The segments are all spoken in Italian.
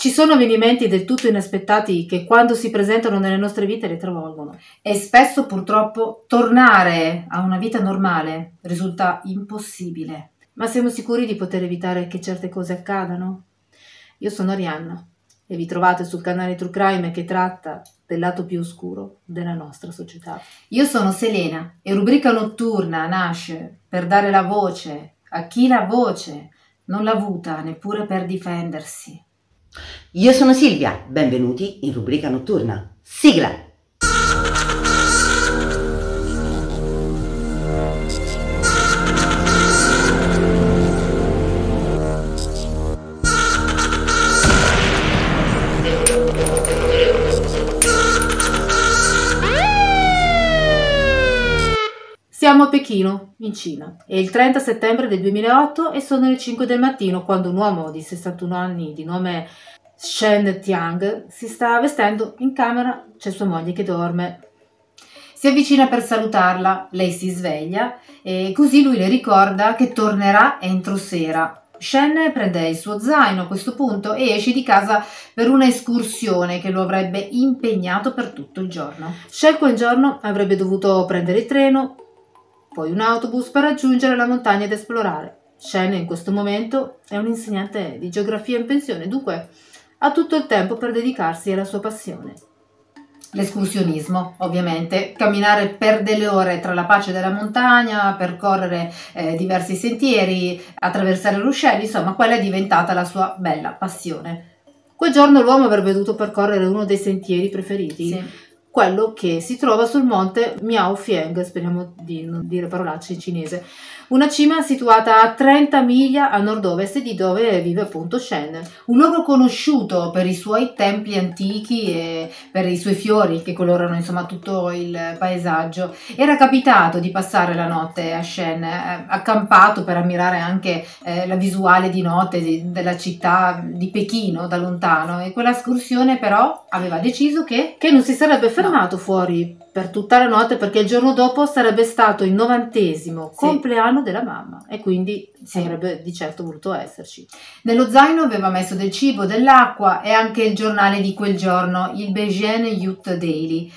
Ci sono avvenimenti del tutto inaspettati che quando si presentano nelle nostre vite le travolgono. E spesso purtroppo tornare a una vita normale risulta impossibile. Ma siamo sicuri di poter evitare che certe cose accadano? Io sono Arianna e vi trovate sul canale True Crime che tratta del lato più oscuro della nostra società. Io sono Selena e Rubrica Notturna nasce per dare la voce a chi la voce non l'ha avuta neppure per difendersi. Io sono Silvia, benvenuti in Rubrica Notturna. Sigla! Siamo a Pechino, in Cina. È il 30 settembre del 2008 e sono le 5 del mattino quando un uomo di 61 anni di nome Shen Tiang si sta vestendo. In camera c'è sua moglie che dorme. Si avvicina per salutarla, lei si sveglia e così lui le ricorda che tornerà entro sera. Shen prende il suo zaino a questo punto e esce di casa per una escursione che lo avrebbe impegnato per tutto il giorno. Shen quel giorno avrebbe dovuto prendere il treno, poi un autobus per raggiungere la montagna ed esplorare. Shen in questo momento è un insegnante di geografia in pensione, dunque ha tutto il tempo per dedicarsi alla sua passione. L'escursionismo, ovviamente, camminare per delle ore tra la pace della montagna, percorrere diversi sentieri, attraversare ruscelli, insomma, quella è diventata la sua bella passione. Quel giorno l'uomo avrebbe dovuto percorrere uno dei sentieri preferiti, Sì. quello che si trova sul monte Miaofieng, speriamo di non dire parolacce in cinese, una cima situata a 30 miglia a nord-ovest di dove vive appunto Shen. Un luogo conosciuto per i suoi templi antichi e per i suoi fiori che colorano insomma tutto il paesaggio. Era capitato di passare la notte a Shen, accampato per ammirare anche la visuale di notte della città di Pechino da lontano, e quella escursione però aveva deciso che non si sarebbe fermato fuori per tutta la notte perché il giorno dopo sarebbe stato il 90° compleanno della mamma e quindi avrebbe di certo voluto esserci. Nello zaino aveva messo del cibo, dell'acqua e anche il giornale di quel giorno, il Beijing Youth Daily.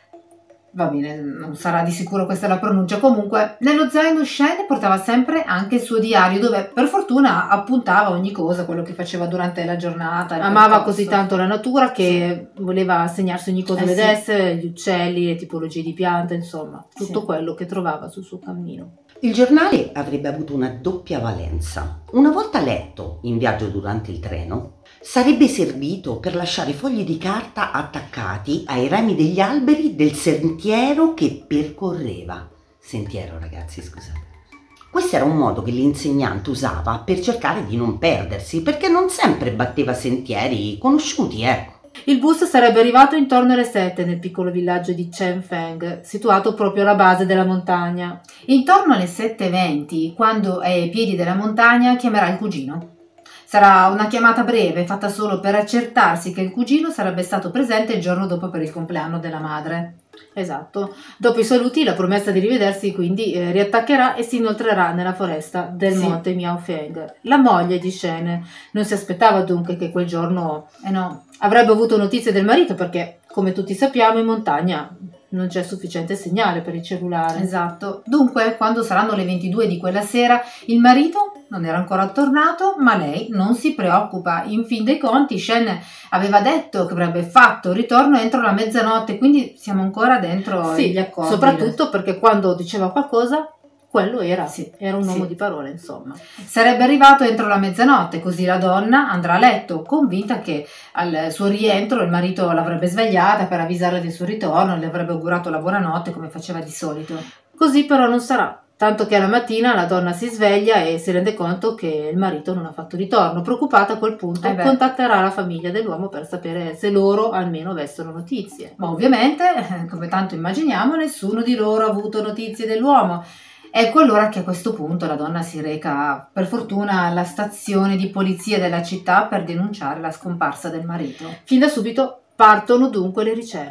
Va bene, non sarà di sicuro questa la pronuncia, comunque nello zaino Shen portava sempre anche il suo diario dove per fortuna appuntava ogni cosa, quello che faceva durante la giornata. Amava così tanto la natura che voleva segnarsi ogni cosa vedesse, gli uccelli, le tipologie di piante, insomma, tutto quello che trovava sul suo cammino. Il giornale avrebbe avuto una doppia valenza. Una volta letto in viaggio durante il treno, sarebbe servito per lasciare fogli di carta attaccati ai rami degli alberi del sentiero che percorreva. Sentiero, ragazzi, scusate. Questo era un modo che l'insegnante usava per cercare di non perdersi, perché non sempre batteva sentieri conosciuti, ecco. Il bus sarebbe arrivato intorno alle 7 nel piccolo villaggio di Chengfeng, situato proprio alla base della montagna. Intorno alle 7:20, quando è ai piedi della montagna, chiamerà il cugino. Sarà una chiamata breve, fatta solo per accertarsi che il cugino sarebbe stato presente il giorno dopo per il compleanno della madre. Esatto. Dopo i saluti, la promessa di rivedersi quindi riattaccherà e si inoltrerà nella foresta del monte Miaofeng. La moglie di Shen non si aspettava dunque che quel giorno avrebbe avuto notizie del marito perché, come tutti sappiamo, in montagna non c'è sufficiente segnale per il cellulare. Esatto. Dunque, quando saranno le 22 di quella sera, il marito non era ancora tornato, ma lei non si preoccupa. In fin dei conti, Shen aveva detto che avrebbe fatto il ritorno entro la mezzanotte, quindi siamo ancora dentro gli accordi. Soprattutto perché quando diceva qualcosa, quello era un uomo di parole, insomma. Sarebbe arrivato entro la mezzanotte, così la donna andrà a letto, convinta che al suo rientro il marito l'avrebbe svegliata per avvisarle del suo ritorno, le avrebbe augurato la buonanotte come faceva di solito. Così però non sarà, tanto che alla mattina la donna si sveglia e si rende conto che il marito non ha fatto ritorno. Preoccupata a quel punto contatterà la famiglia dell'uomo per sapere se loro almeno avessero notizie. Ma ovviamente, come tanto immaginiamo, nessuno di loro ha avuto notizie dell'uomo. Ecco allora che a questo punto la donna si reca, per fortuna, alla stazione di polizia della città per denunciare la scomparsa del marito. Fin da subito partono dunque le ricerche.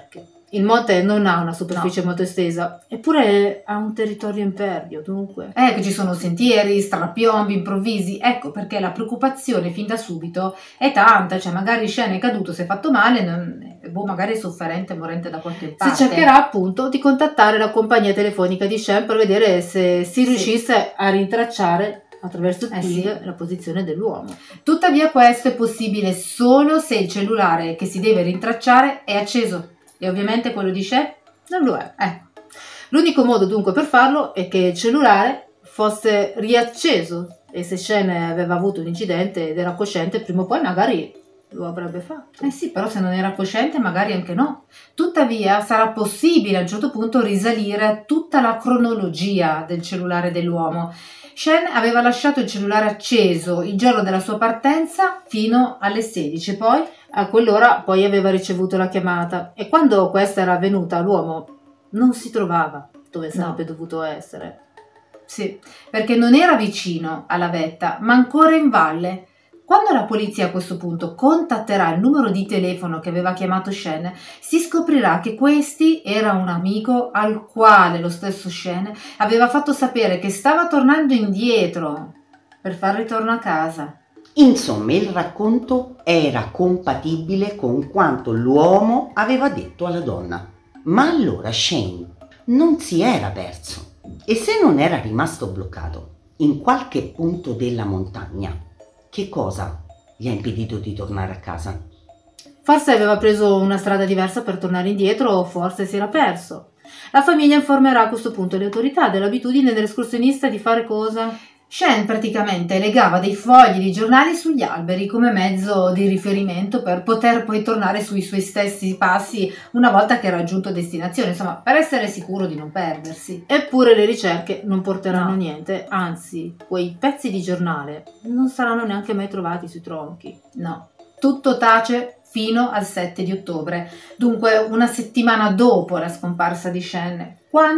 Il monte non ha una superficie molto estesa, eppure ha un territorio impervio, dunque. Che ci sono sentieri, strapiombi improvvisi, ecco perché la preoccupazione fin da subito è tanta, cioè magari Shane è caduto, si è fatto male, magari è sofferente, morente da qualche parte. Si cercherà appunto di contattare la compagnia telefonica di Shane per vedere se si riuscisse a rintracciare attraverso il ping la posizione dell'uomo. Tuttavia questo è possibile solo se il cellulare che si deve rintracciare è acceso. E ovviamente quello di Shane non lo è. L'unico modo dunque per farlo è che il cellulare fosse riacceso, e se Shane aveva avuto un incidente ed era cosciente, prima o poi magari lo avrebbe fatto. Sì, però se non era cosciente magari anche no. Tuttavia sarà possibile a un certo punto risalire a tutta la cronologia del cellulare dell'uomo. Shane aveva lasciato il cellulare acceso il giorno della sua partenza fino alle 16, poi a quell'ora poi aveva ricevuto la chiamata, e quando questa era avvenuta l'uomo non si trovava dove sarebbe dovuto essere. Sì, perché non era vicino alla vetta, ma ancora in valle. Quando la polizia a questo punto contatterà il numero di telefono che aveva chiamato Shane, si scoprirà che questi era un amico al quale lo stesso Shane aveva fatto sapere che stava tornando indietro per far ritorno a casa. Insomma, il racconto era compatibile con quanto l'uomo aveva detto alla donna. Ma allora Shane non si era perso, e se non era rimasto bloccato in qualche punto della montagna, che cosa gli ha impedito di tornare a casa? Forse aveva preso una strada diversa per tornare indietro, o forse si era perso. La famiglia informerà a questo punto le autorità dell'abitudine dell'escursionista di fare cosa? Shane praticamente legava dei fogli di giornali sugli alberi come mezzo di riferimento per poter poi tornare sui suoi stessi passi una volta che ha raggiunto destinazione, insomma, per essere sicuro di non perdersi. Eppure le ricerche non porteranno niente, anzi, quei pezzi di giornale non saranno neanche mai trovati sui tronchi. No, tutto tace fino al 7 di ottobre, dunque una settimana dopo la scomparsa di Shane.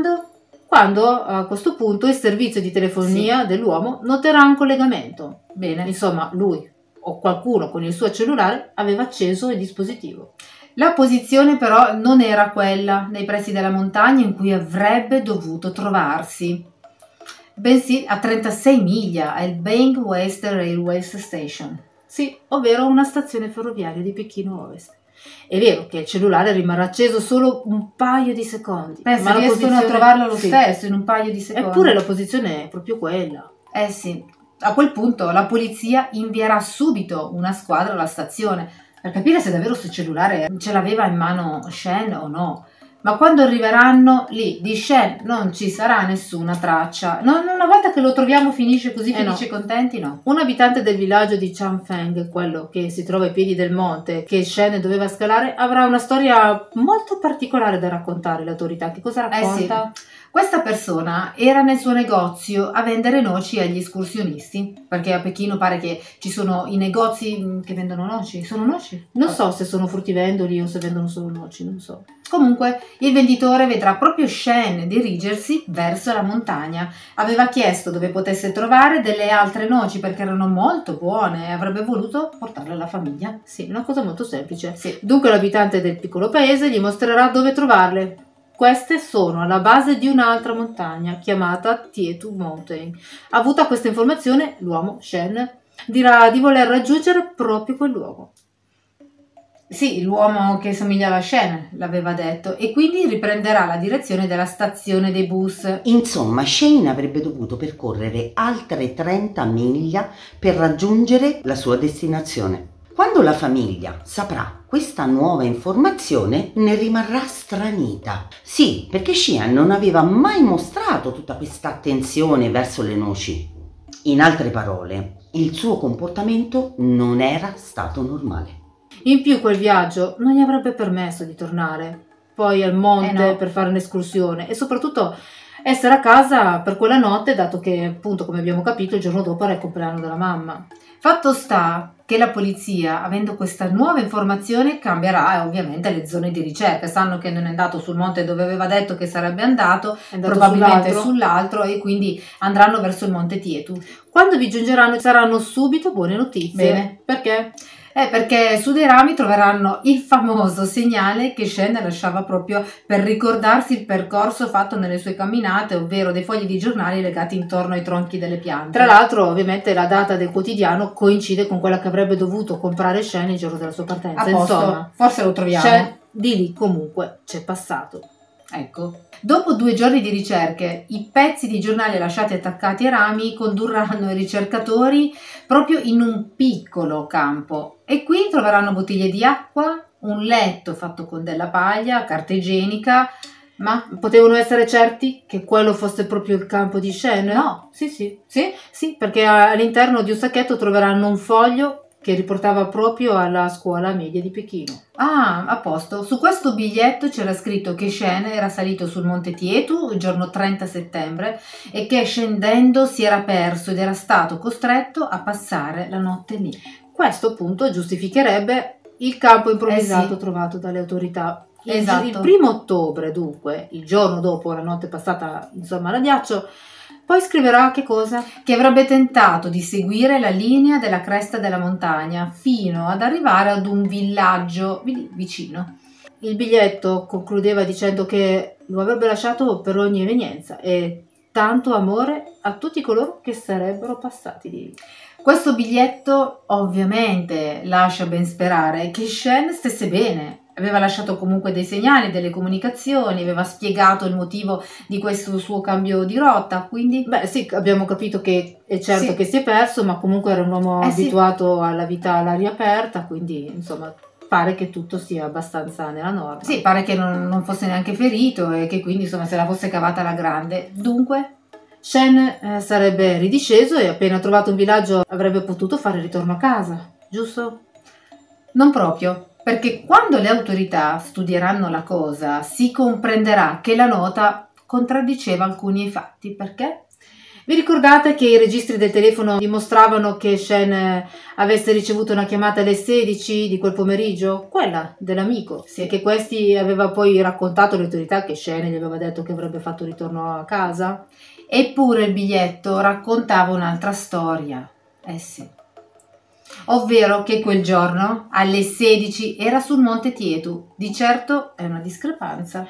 Quando a questo punto il servizio di telefonia dell'uomo noterà un collegamento. Bene, insomma, lui o qualcuno con il suo cellulare aveva acceso il dispositivo. La posizione però non era quella nei pressi della montagna in cui avrebbe dovuto trovarsi, bensì a 36 miglia al Bang West Railway Station. Sì, ovvero una stazione ferroviaria di Pechino Ovest. È vero che il cellulare rimarrà acceso solo un paio di secondi, ma riescono a trovarlo lo stesso in un paio di secondi. Eppure la posizione è proprio quella. Sì, a quel punto la polizia invierà subito una squadra alla stazione per capire se davvero sul cellulare ce l'aveva in mano Shane o no. Ma quando arriveranno lì di Shane non ci sarà nessuna traccia. Una volta che lo troviamo finisce così felici e contenti, no. Un abitante del villaggio di Changfeng, quello che si trova ai piedi del monte che Shane doveva scalare, avrà una storia molto particolare da raccontare alle autorità. Che cosa racconta? Sì. Questa persona era nel suo negozio a vendere noci agli escursionisti, perché a Pechino pare che ci sono i negozi che vendono noci. Sono noci? Non so se sono fruttivendoli o se vendono solo noci, non so. Comunque il venditore vedrà proprio Shane dirigersi verso la montagna. Aveva chiesto dove potesse trovare delle altre noci perché erano molto buone e avrebbe voluto portarle alla famiglia. Sì, una cosa molto semplice. Sì. Dunque l'abitante del piccolo paese gli mostrerà dove trovarle. Queste sono alla base di un'altra montagna chiamata Tietu Mountain. Avuta questa informazione, l'uomo, Shane, dirà di voler raggiungere proprio quel luogo. Sì, l'uomo che somigliava a Shane l'aveva detto, e quindi riprenderà la direzione della stazione dei bus. Insomma, Shane avrebbe dovuto percorrere altre 30 miglia per raggiungere la sua destinazione. Quando la famiglia saprà questa nuova informazione ne rimarrà stranita. Sì, perché Shane non aveva mai mostrato tutta questa attenzione verso le noci. In altre parole, il suo comportamento non era stato normale. In più quel viaggio non gli avrebbe permesso di tornare poi al monte per fare un'escursione e soprattutto essere a casa per quella notte, dato che appunto, come abbiamo capito, il giorno dopo era il compleanno della mamma. Fatto sta che la polizia, avendo questa nuova informazione, cambierà ovviamente le zone di ricerca. Sanno che non è andato sul monte dove aveva detto che sarebbe andato probabilmente sull'altro, e quindi andranno verso il monte Tietu. Quando vi giungeranno saranno subito buone notizie. Bene. Perché? Perché su dei rami troveranno il famoso segnale che Shen lasciava proprio per ricordarsi il percorso fatto nelle sue camminate, ovvero dei fogli di giornali legati intorno ai tronchi delle piante. Tra l'altro, ovviamente, la data del quotidiano coincide con quella che avrebbe dovuto comprare Shen il giorno della sua partenza. A posto, insomma, forse lo troviamo. Shen di lì comunque c'è passato. Ecco. Dopo 2 giorni di ricerche, i pezzi di giornale lasciati attaccati ai rami condurranno i ricercatori proprio in un piccolo campo e qui troveranno bottiglie di acqua, un letto fatto con della paglia, carta igienica, ma potevano essere certi che quello fosse proprio il campo di Shen? No. Sì, perché all'interno di un sacchetto troveranno un foglio che riportava proprio alla scuola media di Pechino. Ah, a posto. Su questo biglietto c'era scritto che Shen era salito sul Monte Tietu il giorno 30 settembre e che scendendo si era perso ed era stato costretto a passare la notte lì. Questo appunto giustificherebbe il campo improvvisato trovato dalle autorità. Esatto. Il 1° ottobre, dunque, il giorno dopo la notte passata insomma alla ghiaccio, poi scriverà che cosa? Che avrebbe tentato di seguire la linea della cresta della montagna fino ad arrivare ad un villaggio vicino. Il biglietto concludeva dicendo che lo avrebbe lasciato per ogni evenienza e tanto amore a tutti coloro che sarebbero passati di lì. Questo biglietto ovviamente lascia ben sperare che Shen stesse bene. Aveva lasciato comunque dei segnali, delle comunicazioni, aveva spiegato il motivo di questo suo cambio di rotta, quindi... Beh sì, abbiamo capito che è certo che si è perso, ma comunque era un uomo abituato alla vita all'aria aperta, quindi insomma pare che tutto sia abbastanza nella norma. Sì, pare che non fosse neanche ferito e che quindi insomma se la fosse cavata alla grande. Dunque... Shen sarebbe ridisceso e appena trovato un villaggio avrebbe potuto fare ritorno a casa, giusto? Non proprio. Perché quando le autorità studieranno la cosa si comprenderà che la nota contraddiceva alcuni fatti. Perché? Vi ricordate che i registri del telefono dimostravano che Shen avesse ricevuto una chiamata alle 16 di quel pomeriggio? Quella dell'amico. Sì. E che questi aveva poi raccontato alle autorità che Shen gli aveva detto che avrebbe fatto ritorno a casa? Eppure il biglietto raccontava un'altra storia. Sì. Ovvero che quel giorno alle 16 era sul Monte Tietu. Di certo è una discrepanza.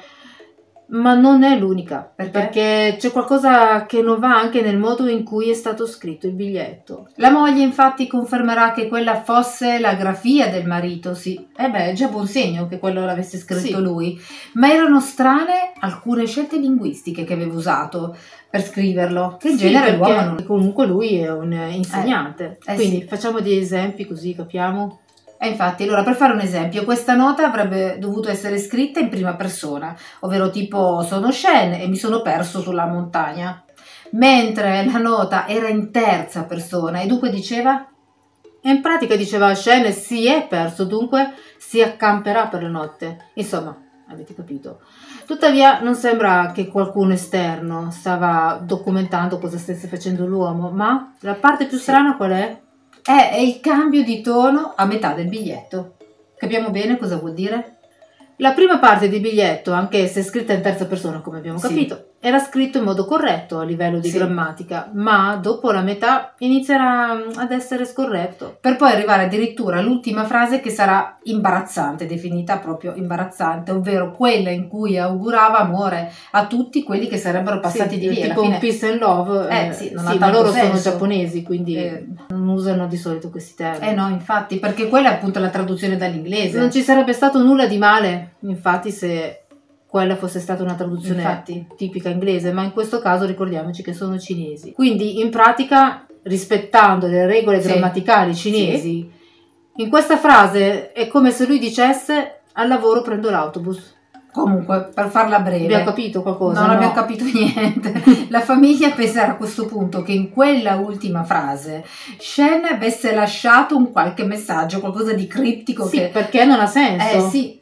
Ma non è l'unica, perché c'è qualcosa che non va anche nel modo in cui è stato scritto il biglietto. La moglie infatti confermerà che quella fosse la grafia del marito, sì. È già buon segno che quello l'avesse scritto lui. Ma erano strane alcune scelte linguistiche che aveva usato per scriverlo. Che in genere l'uomo non... Comunque lui è un insegnante. Quindi sì. Facciamo degli esempi così capiamo. E infatti, allora per fare un esempio, questa nota avrebbe dovuto essere scritta in prima persona, ovvero tipo sono Shen e mi sono perso sulla montagna, mentre la nota era in terza persona e dunque diceva? E in pratica diceva Shen si è perso, dunque si accamperà per la notte. Insomma, avete capito. Tuttavia non sembra che qualcuno esterno stava documentando cosa stesse facendo l'uomo, ma la parte più strana qual è? È il cambio di tono a metà del biglietto. Capiamo bene cosa vuol dire? La prima parte del biglietto, anche se scritta in terza persona, come abbiamo capito, era scritto in modo corretto a livello di grammatica, ma dopo la metà inizierà ad essere scorretto. Per poi arrivare addirittura all'ultima frase che sarà imbarazzante, definita proprio imbarazzante, ovvero quella in cui augurava amore a tutti quelli che sarebbero passati di lì. Tipo un peace and love, ma loro sono giapponesi, quindi non usano di solito questi termini. No, infatti, perché quella è appunto la traduzione dall'inglese. Non ci sarebbe stato nulla di male, infatti, se quella fosse stata una traduzione tipica inglese, ma in questo caso ricordiamoci che sono cinesi. Quindi in pratica, rispettando le regole grammaticali cinesi, in questa frase è come se lui dicesse al lavoro prendo l'autobus. Comunque, per farla breve, abbiamo capito qualcosa? Non abbiamo capito niente. La famiglia penserà a questo punto che in quella ultima frase Shen avesse lasciato un qualche messaggio, qualcosa di criptico. Perché non ha senso. Sì.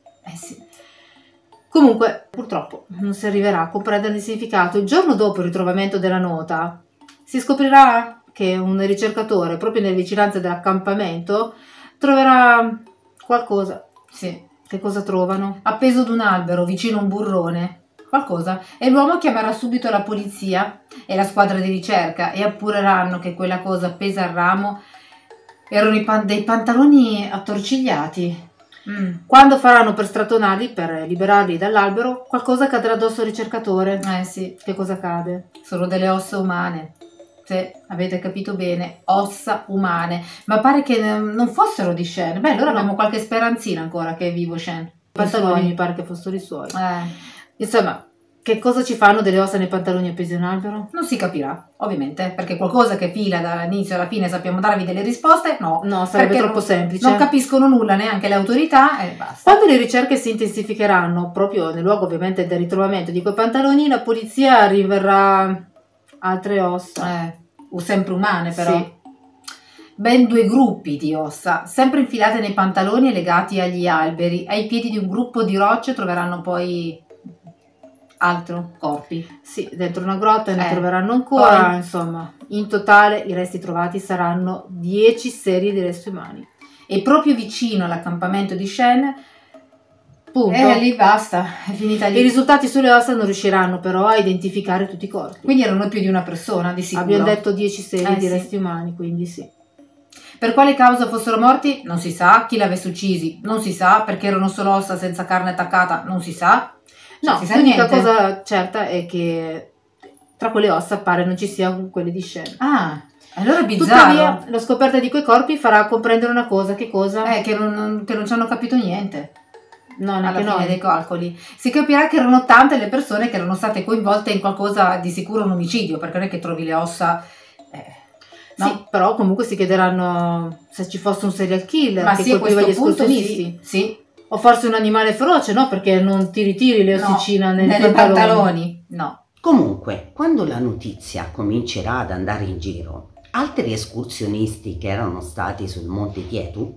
Comunque, purtroppo, non si arriverà a comprendere il significato. Il giorno dopo il ritrovamento della nota, si scoprirà che un ricercatore, proprio nelle vicinanze dell'accampamento, troverà qualcosa. Che cosa trovano? Appeso ad un albero, vicino a un burrone. Qualcosa. E l'uomo chiamerà subito la polizia e la squadra di ricerca e appureranno che quella cosa appesa al ramo Erano dei pantaloni attorcigliati. Quando faranno per strattonarli, per liberarli dall'albero, qualcosa cadrà addosso al ricercatore. Sì. Che cosa cade? Sono delle ossa umane. Se avete capito bene, ossa umane. Ma pare che non fossero di Shen. Beh, allora abbiamo qualche speranzina ancora che è vivo Shen. I pantaloni mi pare che fossero i suoi. Eh. Insomma, che cosa ci fanno delle ossa nei pantaloni appesi a un albero? Non si capirà, ovviamente, perché qualcosa che fila dall'inizio alla fine sappiamo darvi delle risposte, no. No, sarebbe troppo semplice. Non capiscono nulla neanche le autorità e basta. Quando le ricerche si intensificheranno, proprio nel luogo ovviamente del ritrovamento di quei pantaloni, la polizia riverrà altre ossa. Sempre umane però. Sì. Ben 2 gruppi di ossa, sempre infilate nei pantaloni e legati agli alberi. Ai piedi di un gruppo di rocce troveranno poi altro corpi. Sì, dentro una grotta ne troveranno ancora. Poi, insomma, in totale i resti trovati saranno 10 serie di resti umani. E proprio vicino all'accampamento di Shen, punto. Lì basta, è finita lì. I risultati sulle ossa non riusciranno però a identificare tutti i corpi. Quindi erano più di una persona, di sicuro. Abbiamo detto 10 serie di sì. resti umani, quindi sì. Per quale causa fossero morti? Non si sa. Chi l'avesse uccisi? Non si sa. Perché erano solo ossa senza carne attaccata? Non si sa. No, si sa l'unica niente. cosa certa è che tra quelle ossa pare non ci siano quelle di Shen. Allora è bizzarro. Tuttavia, la scoperta di quei corpi farà comprendere una cosa. Che cosa? Che non ci hanno capito niente. No, Alla neanche fine noi. dei calcoli. Si capirà che erano tante le persone che erano state coinvolte in qualcosa di sicuro un omicidio, perché non è che trovi le ossa... No. Sì, però comunque si chiederanno se ci fosse un serial killer Ma che sì, a colpiva gli questo punto escursionisti. sì. O forse un animale feroce, no? Perché non ti ritiri le ossicine nelle pantaloni. No. Comunque, quando la notizia comincerà ad andare in giro, altri escursionisti che erano stati sul Monte Tietu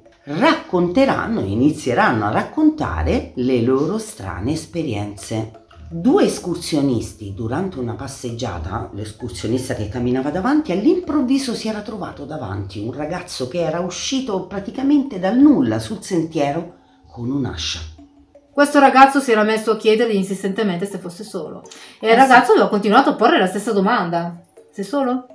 inizieranno a raccontare le loro strane esperienze. 2 escursionisti durante una passeggiata, l'escursionista che camminava davanti, all'improvviso si era trovato davanti un ragazzo che era uscito praticamente dal nulla sul sentiero con un'ascia. Questo ragazzo si era messo a chiedergli insistentemente se fosse solo e il ragazzo aveva continuato a porre la stessa domanda: sei solo?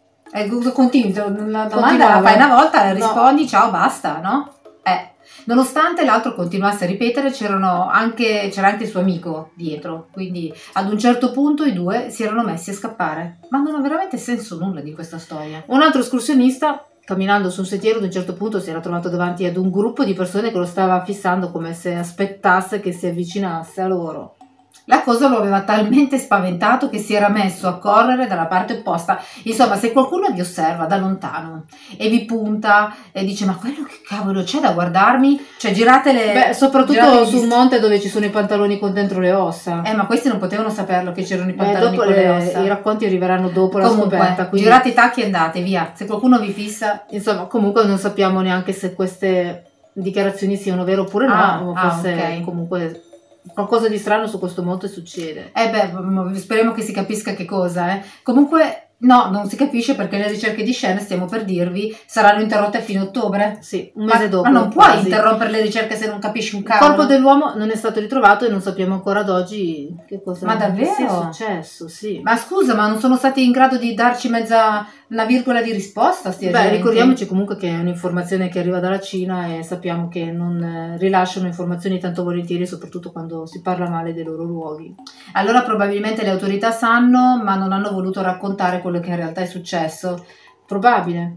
Continui, la domanda la fai una volta, rispondi ciao, basta, no? Nonostante l'altro continuasse a ripetere, c'era anche il suo amico dietro, quindi ad un certo punto i 2 si erano messi a scappare. Ma non ha veramente senso nulla di questa storia. Un altro escursionista, camminando su un sentiero, ad un certo punto si era trovato davanti ad un gruppo di persone che lo stava fissando come se aspettasse che si avvicinasse a loro. La cosa lo aveva talmente spaventato che si era messo a correre dalla parte opposta. Insomma, se qualcuno vi osserva da lontano e vi punta e dice ma quello che cavolo c'è da guardarmi? Cioè giratele... soprattutto su un monte dove ci sono i pantaloni con dentro le ossa. Ma questi non potevano saperlo che c'erano i pantaloni con le ossa. I racconti arriveranno dopo la scoperta. Quindi... girate i tacchi e andate via. Se qualcuno vi fissa... Insomma, comunque non sappiamo neanche se queste dichiarazioni siano vere oppure no. Forse comunque... qualcosa di strano su questo monte succede. Speriamo che si capisca che cosa. Comunque no, non si capisce perché le ricerche di Shen, stiamo per dirvi, saranno interrotte a fine ottobre. Sì, un mese dopo. Ma non puoi interrompere le ricerche se non capisci un cavolo. Il corpo dell'uomo non è stato ritrovato e non sappiamo ancora ad oggi che cosa sia successo. Sì. Ma scusa, ma non sono stati in grado di darci una virgola di risposta? Ricordiamoci comunque che è un'informazione che arriva dalla Cina e sappiamo che non rilasciano informazioni tanto volentieri, soprattutto quando si parla male dei loro luoghi. Allora probabilmente le autorità sanno, ma non hanno voluto raccontare quello che in realtà è successo. Probabile.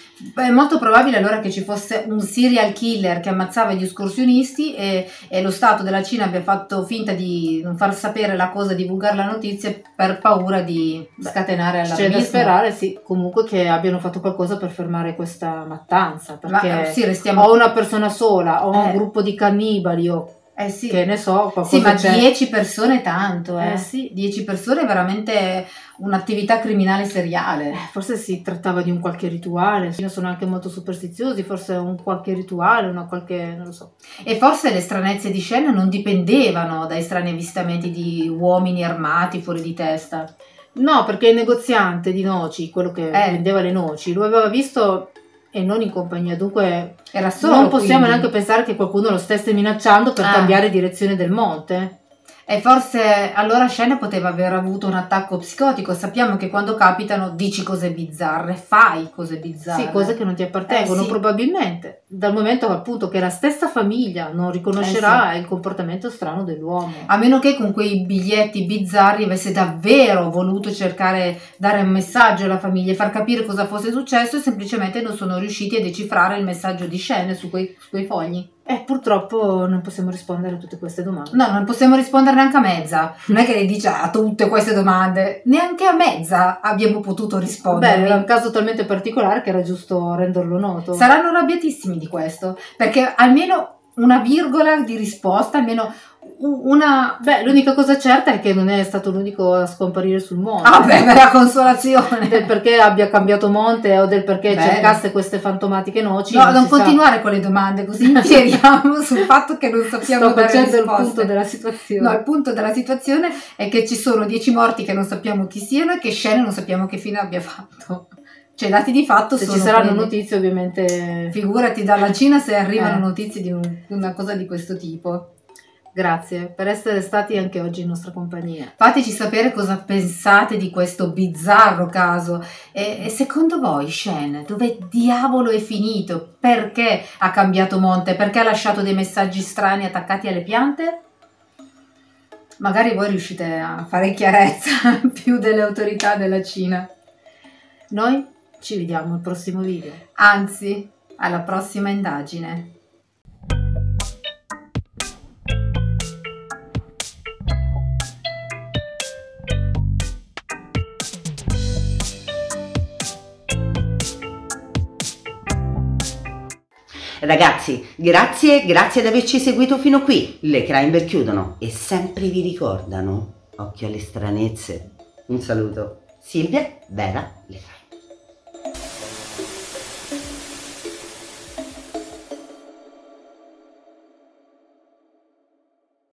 È molto probabile allora che ci fosse un serial killer che ammazzava gli escursionisti e lo Stato della Cina abbia fatto finta di non far sapere la cosa, divulgare la notizia per paura di scatenare allarmismo. C'è da sperare, sì, comunque che abbiano fatto qualcosa per fermare questa mattanza, perché o una persona sola o un gruppo di cannibali o che ne so, sì, ma 10 persone tanto, sì. 10 persone è veramente un'attività criminale seriale. Forse si trattava di un qualche rituale, sono anche molto superstiziosi, forse un qualche rituale, non lo so. E forse le stranezze di Shen non dipendevano dai strani avvistamenti di uomini armati fuori di testa. No, perché il negoziante di noci, quello che vendeva le noci, lo aveva visto e non in compagnia, dunque era solo, non possiamo neanche pensare che qualcuno lo stesse minacciando per cambiare direzione del monte. E forse allora Shane poteva aver avuto un attacco psicotico. Sappiamo che quando capitano dici cose bizzarre, fai cose bizzarre. Sì, cose che non ti appartengono, sì. Probabilmente, dal momento appunto che la stessa famiglia non riconoscerà il comportamento strano dell'uomo. A meno che con quei biglietti bizzarri avesse davvero voluto cercare dare un messaggio alla famiglia e far capire cosa fosse successo, e semplicemente non sono riusciti a decifrare il messaggio di Shane su quei fogli. Purtroppo non possiamo rispondere a tutte queste domande. No, non possiamo rispondere neanche a mezza. Non è che lei dice a tutte queste domande, neanche a mezza abbiamo potuto rispondere. Beh, era un caso talmente particolare che era giusto renderlo noto. Saranno arrabbiatissimi di questo, perché almeno una virgola di risposta, almeno una... Beh, l'unica cosa certa è che non è stato l'unico a scomparire sul monte. Ah beh, per la consolazione. Del perché abbia cambiato monte o del perché cercasse queste fantomatiche noci. No, non continuare con le domande, così infieriamo sul fatto che non sappiamo dare risposte. Sto facendo il punto della situazione. No, il punto della situazione è che ci sono 10 morti che non sappiamo chi siano e che Shane non sappiamo che fine abbia fatto. Cioè, i dati di fatto se sono ci saranno quelli. Notizie, ovviamente. Figurati dalla Cina se arrivano notizie di una cosa di questo tipo. Grazie per essere stati anche oggi in nostra compagnia. Fateci sapere cosa pensate di questo bizzarro caso e secondo voi Shane dove diavolo è finito? Perché ha cambiato monte? Perché ha lasciato dei messaggi strani attaccati alle piante? Magari voi riuscite a fare chiarezza più delle autorità della Cina. Noi ci vediamo al prossimo video. Anzi, alla prossima indagine. Ragazzi, grazie di averci seguito fino qui. Le Crimber chiudono e sempre vi ricordano, occhio alle stranezze. Un saluto. Silvia, Vera, Le Crimber.